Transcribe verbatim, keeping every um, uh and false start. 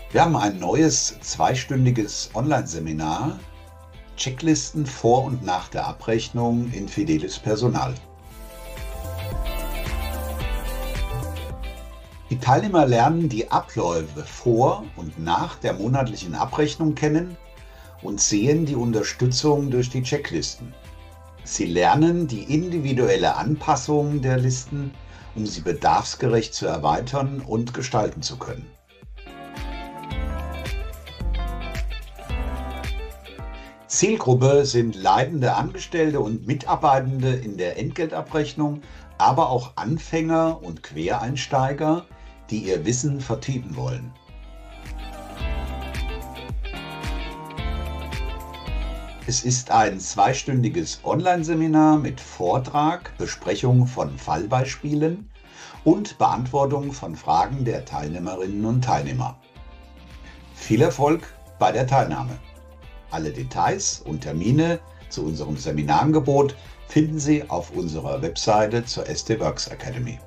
Wir haben ein neues zweistündiges Online-Seminar, Checklisten vor und nach der Abrechnung in Fidelis Personal. Die Teilnehmer lernen die Abläufe vor und nach der monatlichen Abrechnung kennen und sehen die Unterstützung durch die Checklisten. Sie lernen die individuelle Anpassung der Listen, um sie bedarfsgerecht zu erweitern und gestalten zu können. Zielgruppe sind leitende Angestellte und Mitarbeitende in der Entgeltabrechnung, aber auch Anfänger und Quereinsteiger, die ihr Wissen vertiefen wollen. Es ist ein zweistündiges Online-Seminar mit Vortrag, Besprechung von Fallbeispielen und Beantwortung von Fragen der Teilnehmerinnen und Teilnehmer. Viel Erfolg bei der Teilnahme! Alle Details und Termine zu unserem Seminarangebot finden Sie auf unserer Webseite zur S D Works Academy.